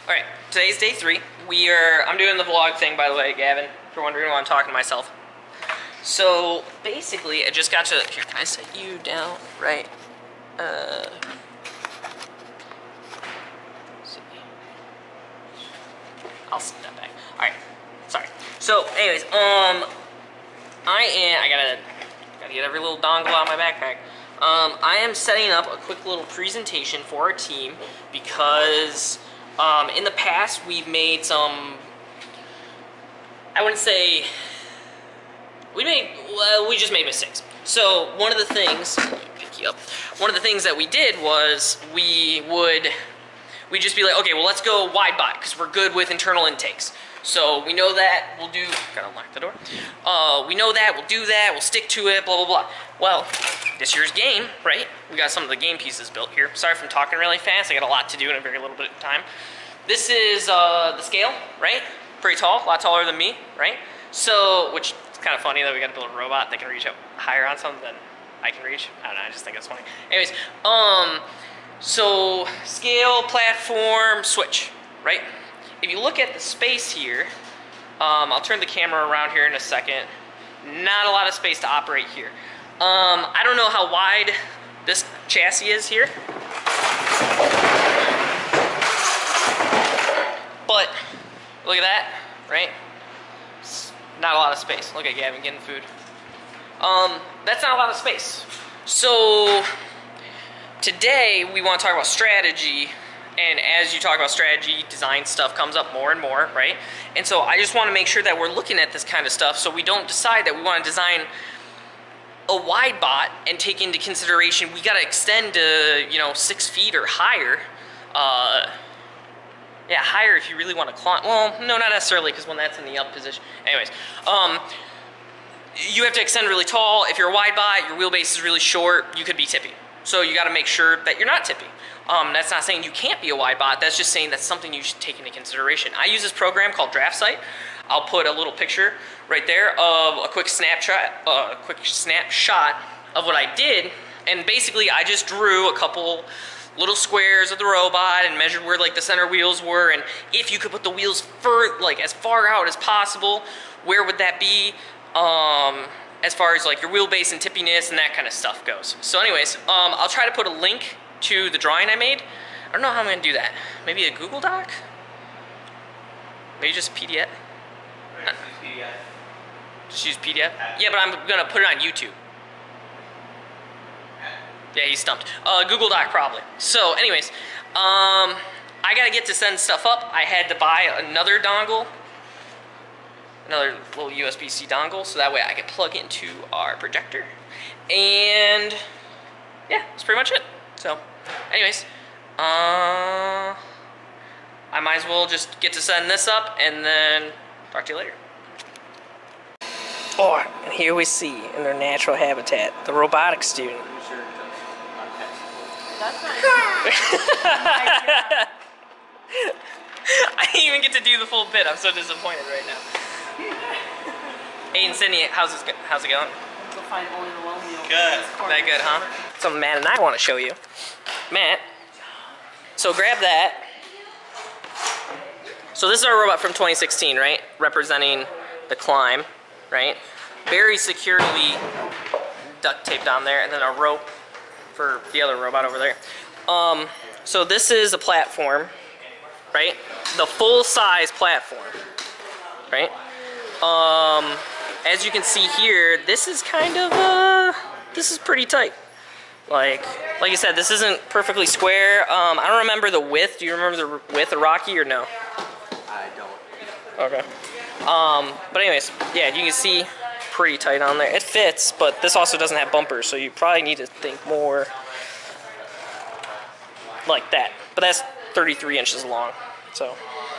Alright, today's day 3. I'm doing the vlog thing, by the way, Gavin, if you're wondering why I'm talking to myself. So, basically, I just got to... Here, can I set you down? Right. I'll step back. Alright, sorry. So, anyways, I gotta get every little dongle out of my backpack. I am setting up a quick little presentation for our team because in the past we've made some, I wouldn't say, we just made mistakes. So one of the things, let me pick you up. One of the things that we did was we'd just be like, okay, well let's go wide bot because we're good with internal intakes. So we know that, we'll do, gotta lock the door. We know that, we'll do that, we'll stick to it, blah, blah, blah. Well, this year's game, right? We got some of the game pieces built here. Sorry if I'm talking really fast, I got a lot to do in a very little bit of time. This is the scale, right? Pretty tall, a lot taller than me, right? So, which is kind of funny that we gotta build a robot that can reach up higher on something than I can reach. I don't know, I just think it's funny. Anyways, so scale, platform, switch, right? If you look at the space here, I'll turn the camera around here in a second. Not a lot of space to operate here. I don't know how wide this chassis is here. But, look at that, right? Not a lot of space. Look at Gavin getting food. That's not a lot of space. So, today we want to talk about strategy. And as you talk about strategy, design stuff comes up more and more, right? And so I just want to make sure that we're looking at this kind of stuff so we don't decide that we want to design a wide bot and take into consideration we got to extend to, 6 feet or higher. Yeah, higher if you really want to climb. Well, no, not necessarily, because when that's in the up position. Anyways, you have to extend really tall. If you're a wide bot, your wheelbase is really short, you could be tippy. So you got to make sure that you're not tippy. That's not saying you can't be a wide bot, that's just saying that's something you should take into consideration. I use this program called DraftSight. I'll put a little picture right there of a quick snapshot of what I did, and basically I just drew a couple little squares of the robot and measured where like the center wheels were, and if you could put the wheels as far out as possible, where would that be? As far as like your wheelbase and tippiness and that kind of stuff goes. So anyways, I'll try to put a link to the drawing I made. I don't know how I'm going to do that. Maybe a Google Doc? Maybe just PDF? Just use PDF? Yeah, but I'm going to put it on YouTube. Yeah, he's stumped. Google Doc probably. So anyways, I got to get to send stuff up. I had to buy another dongle. Another little USB-C dongle, so that way I can plug into our projector. And yeah, that's pretty much it. So, anyways, I might as well just get to setting this up and then talk to you later. Oh, and here we see in their natural habitat, the robotics student. That's not I didn't even get to do the full bit. I'm so disappointed right now. Hey, and Sydney, how's it going? We'll find only the one wheel. Good. That good, huh? Something Matt and I want to show you. Matt, so grab that. So this is our robot from 2016, right? Representing the climb, right? Very securely duct taped on there, and then a rope for the other robot over there. So this is a platform, right? The full-size platform, right? As you can see here, this is kind of, this is pretty tight. Like I said, this isn't perfectly square. I don't remember the width. Do you remember the width of Rocky or no? I don't. Okay. But anyways, yeah, you can see pretty tight on there. It fits, but this also doesn't have bumpers, so you probably need to think more like that. But that's 33 inches long, so.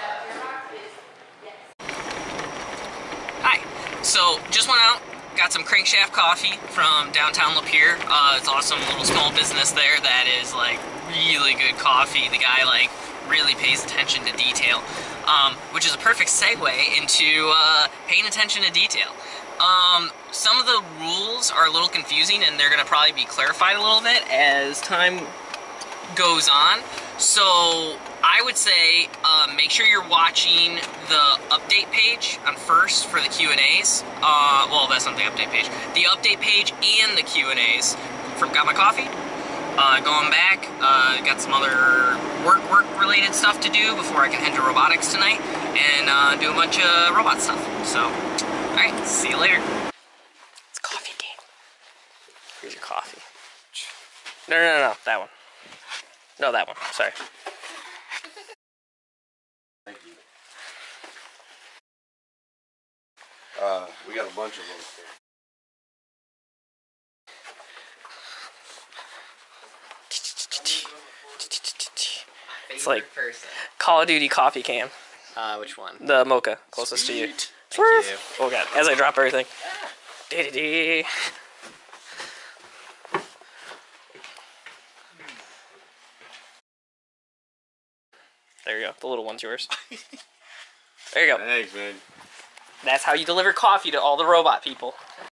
Hi. So, just went out, got some crankshaft coffee from downtown Lapeer. It's awesome little small business there that is like really good coffee. The guy like really pays attention to detail, which is a perfect segue into paying attention to detail. Some of the rules are a little confusing and they're going to probably be clarified a little bit as time goes on. So I would say make sure you're watching the update page on first for the Q&As. Well, that's not the update page. The update page and the Q&As. Got my coffee. Going back. Got some other work related stuff to do before I can head to robotics tonight and do a bunch of robot stuff. So, all right, see you later. It's coffee game. Here's your coffee. No, that one. No, that one. Sorry. Thank you. We got a bunch of them. It's like Call of Duty coffee cam. Which one? The mocha, closest to you. Thank you. Oh god, as I drop everything. Dee-dee-dee. There you go. The little one's yours. There you go. Thanks, man. That's how you deliver coffee to all the robot people.